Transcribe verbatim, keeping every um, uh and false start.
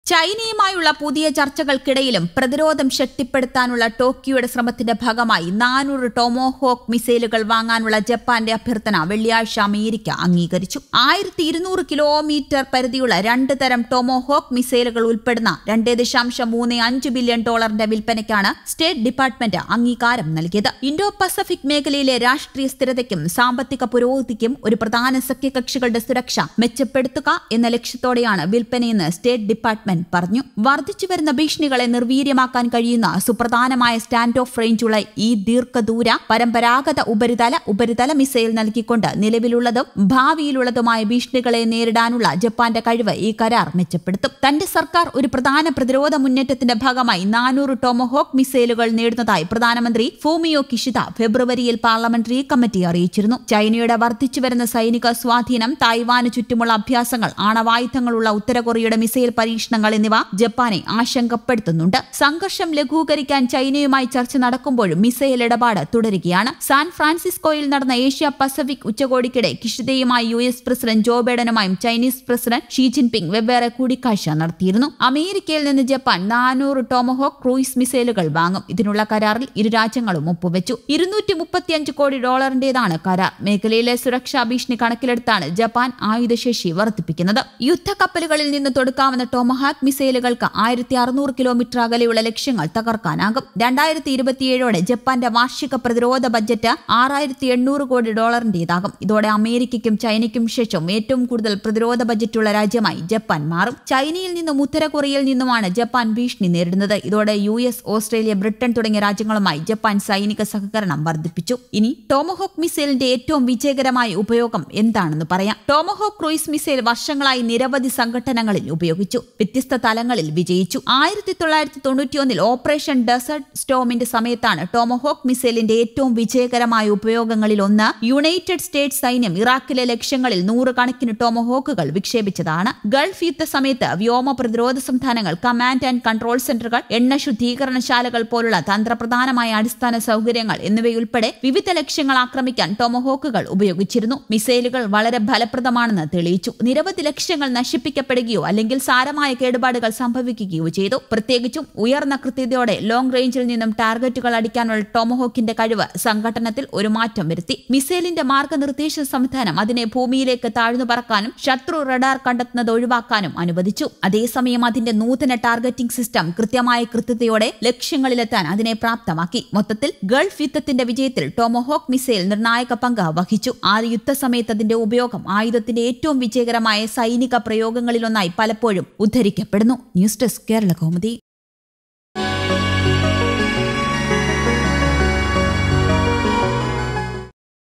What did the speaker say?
ചൈനയുമായുള്ള പുതിയ ചർച്ചകൾക്കിടയിലും പ്രതിരോധം ശക്തിപ്പെടുത്താനുള്ള ടോക്കിയോയുടെ ശ്രമത്തിന്റെ ഭാഗമായി നാനൂറ് ടോമോഹോക്ക് മിസൈലുകൾ വാങ്ങാനുള്ള ജപ്പാന്റെ അഭ്യർത്ഥന വെള്ളിയാഴ്ച അമേരിക്ക അംഗീകരിച്ചു. ആയിരത്തി ഇരുന്നൂറ് കിലോമീറ്റർ പരിധിയുള്ള രണ്ട് തരം ടോമോഹോക്ക് മിസൈലുകൾ ഉൾപ്പെടുന്ന രണ്ട് ദശാംശം മൂന്ന് അഞ്ച് ബില്യൺ ഡോളറിന്റെ വിൽപ്പനയ്ക്കാണ് സ്റ്റേറ്റ് ഡിപ്പാർട്ട്മെന്റ് അംഗീകാരം നൽകിയത്. ഇൻഡോ പസഫിക് മേഖലയിലെ രാഷ്ട്രീയ സ്ഥിരതയ്ക്കും സാമ്പത്തിക പുരോഗതിക്കും ഒരു പ്രധാന സഖ്യകക്ഷികളുടെ സുരക്ഷ മെച്ചപ്പെടുത്തുക എന്ന ലക്ഷ്യത്തോടെയാണ് വിൽപ്പനയെന്ന് സ്റ്റേറ്റ് ഡിപ്പാർട്ട്മെന്റ് പറഞ്ഞു. വർദ്ധിച്ചുവരുന്ന ഭീഷണികളെ നിർവീര്യമാക്കാൻ കഴിയുന്ന സുപ്രധാനമായ സ്റ്റാൻഡ് ഓഫ് റേഞ്ചുള്ള ഈ ദീർഘദൂര പരമ്പരാഗത ഉപരിതല ഉപരിതല മിസൈൽ നൽകിക്കൊണ്ട് നിലവിലുള്ളതും ഭാവിയിലുള്ളതുമായ ഭീഷണികളെ നേരിടാനുള്ള ജപ്പാന്റെ കഴിവ് ഈ കരാർ മെച്ചപ്പെടുത്തും. തന്റെ സർക്കാർ ഒരു പ്രധാന പ്രതിരോധ മുന്നേറ്റത്തിന്റെ ഭാഗമായി നാനൂറ് ടോമോഹോക്ക് മിസൈലുകൾ നേടുന്നതായി പ്രധാനമന്ത്രി ഫൂമിയോ കിഷിദ ഫെബ്രുവരിയിൽ പാർലമെന്ററി കമ്മിറ്റി അറിയിച്ചിരുന്നു. ചൈനയുടെ വർദ്ധിച്ചുവരുന്ന സൈനിക സ്വാധീനം, തായ്വാന് ചുറ്റുമുള്ള അഭ്യാസങ്ങൾ, ആണവായുധങ്ങളുള്ള ഉത്തര കൊറിയയുടെ മിസൈൽ പരീക്ഷണങ്ങൾ എന്നിവ ജപ്പാനെ ആശങ്കപ്പെടുത്തുന്നുണ്ട്. സംഘർഷം ലഘൂകരിക്കാൻ ചൈനയുമായി ചർച്ച നടക്കുമ്പോഴും മിസൈൽ ഇടപാട് തുടരുകയാണ്. സാൻ ഫ്രാൻസിസ്കോയിൽ നടന്ന ഏഷ്യ പസഫിക് ഉച്ചകോടിക്കിടെ കിഷിദയുമായി യു എസ് പ്രസിഡന്റ് ജോ ബൈഡനുമായും ചൈനീസ് പ്രസിഡന്റ് ഷീ ജിൻപിങ് വെവ്വേറെ കൂടിക്കാഴ്ച നടത്തിയിരുന്നു. അമേരിക്കയിൽ നിന്ന് ജപ്പാൻ നാനൂറ് ടോമോഹോക്ക് ക്രൂയിസ് മിസൈലുകൾ വാങ്ങും. ഇതിനുള്ള കരാറിൽ ഇരു രാജ്യങ്ങളും ഒപ്പുവെച്ചു. ഇരുന്നൂറ്റി മുപ്പത്തിയഞ്ച് കോടി ഡോളറിന്റേതാണ് കരാർ. മേഖലയിലെ സുരക്ഷാ ഭീഷണി കണക്കിലെടുത്താണ് ജപ്പാൻ ആയുധശേഷി വർദ്ധിപ്പിക്കുന്നത്. യുദ്ധക്കപ്പലുകളിൽ നിന്ന് തൊടുക്കാവുന്ന ടോമോഹാക്ക് മിസൈലുകൾക്ക് ആയിരത്തി അറുന്നൂറ് കിലോമീറ്റർ അകലെയുള്ള ലക്ഷ്യങ്ങൾ തകർക്കാനാകും. രണ്ടായിരത്തി ഇരുപത്തിയേഴോടെ ജപ്പാന്റെ വാർഷിക പ്രതിരോധ ബജറ്റ് ആറായിരത്തി എണ്ണൂറ് കോടി ഡോളറിന്റേതാകും. ഇതോടെ അമേരിക്കയ്ക്കും ചൈനയ്ക്കും ശേഷം ഏറ്റവും കൂടുതൽ പ്രതിരോധ ബജറ്റുള്ള രാജ്യമായി ജപ്പാൻ മാറും. ചൈനയിൽ നിന്നും ഉത്തര കൊറിയയിൽ നിന്നുമാണ് ജപ്പാൻ ഭീഷണി നേരിടുന്നത്. ഇതോടെ യു എസ്, ഓസ്ട്രേലിയ, ബ്രിട്ടൻ തുടങ്ങിയ രാജ്യങ്ങളുമായി ജപ്പാൻ സൈനിക സഹകരണം വർദ്ധിപ്പിച്ചു. ഇനി ടോമോഹോക്ക് മിസൈലിന്റെ ഏറ്റവും വിജയകരമായ ഉപയോഗം എന്താണെന്ന് പറയാം. ടോമോഹോക്ക് ക്രൂയിസ് മിസൈൽ വർഷങ്ങളായി നിരവധി സംഘടനകളിൽ ഉപയോഗിച്ചു. വ്യത്യസ്ത തലങ്ങളിൽ വിജയിച്ചു. ആയിരത്തി തൊള്ളായിരത്തി തൊണ്ണൂറ്റിയൊന്നിൽ ഓപ്പറേഷൻ ഡെസേർട്ട് സ്റ്റോമിന്റെ സമയത്താണ് ടോമോഹോക്ക് മിസൈലിന്റെ ഏറ്റവും വിജയകരമായ ഉപയോഗങ്ങളിൽ ഒന്ന് യുണൈറ്റഡ് സ്റ്റേറ്റ്സ് സൈന്യം ഇറാഖിലെ ലക്ഷ്യങ്ങളിൽ നൂറുകണക്കിന് ടോമോഹോക്കുകൾ വിക്ഷേപിച്ചതാണ്. ഗൾഫ് യുദ്ധ സമയത്ത് വ്യോമ പ്രതിരോധ സംവിധാനങ്ങൾ, കമാൻഡ് ആൻഡ് കൺട്രോൾ സെന്ററുകൾ, എണ്ണ ശുദ്ധീകരണശാലകൾ പോലുള്ള തന്ത്രപ്രധാനമായ അടിസ്ഥാന സൗകര്യങ്ങൾ എന്നിവയുൾപ്പെടെ വിവിധ ലക്ഷ്യങ്ങൾ ആക്രമിക്കാൻ ടോമോഹോക്കുകൾ ഉപയോഗിച്ചിരുന്നു. മിസൈലുകൾ വളരെ ഫലപ്രദമാണെന്ന് തെളിയിച്ചു. നിരവധി ലക്ഷ്യങ്ങൾ നശിപ്പിക്കപ്പെടുകയോ അല്ലെങ്കിൽ സാരമായ കേടുപാടുകൾ സംഭവിക്കുകയോ ചെയ്തു. പ്രത്യേകിച്ചും ഉയർന്ന കൃത്യതയോടെ ലോങ് റേഞ്ചിൽ നിന്നും ടാർഗറ്റുകൾ അടിക്കാനുള്ള ടോമോഹോക്കിന്റെ കഴിവ് സംഘടനത്തിൽ ഒരു മാറ്റം വരുത്തി. മിസൈലിന്റെ മാർഗനിർദ്ദേശ സംവിധാനം അതിനെ ഭൂമിയിലേക്ക് താഴ്ന്നു പറക്കാനും ശത്രു റഡാർ കണ്ടെത്തുന്നത് ഒഴിവാക്കാനും അനുവദിച്ചു. അതേസമയം അതിന്റെ നൂതന ടാർഗറ്റിംഗ് സിസ്റ്റം കൃത്യമായ കൃത്യതയോടെ ലക്ഷ്യങ്ങളിലെത്താൻ അതിനെ പ്രാപ്തമാക്കി. മൊത്തത്തിൽ ഗൾഫ് യുദ്ധത്തിന്റെ വിജയത്തിൽ ടോമോഹോക്ക് മിസൈൽ നിർണായക പങ്ക് വഹിച്ചു. ആ യുദ്ധസമയത്ത് അതിന്റെ ഉപയോഗം ആയുധത്തിന്റെ ഏറ്റവും വിജയകരമായ സൈനിക പ്രയോഗങ്ങളിലൊന്നായി പലപ്പോഴും ഉദ്ധരിക്കപ്പെടുന്നു. News desk Kerala Kaumudi.